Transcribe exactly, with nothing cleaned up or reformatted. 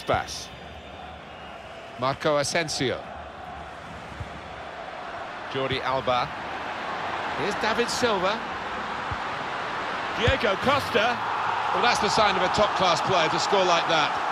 pass. Marco Asensio. Jordi Alba. Here's David Silva. Diego Costa. Well, that's the sign of a top-class player to score like that.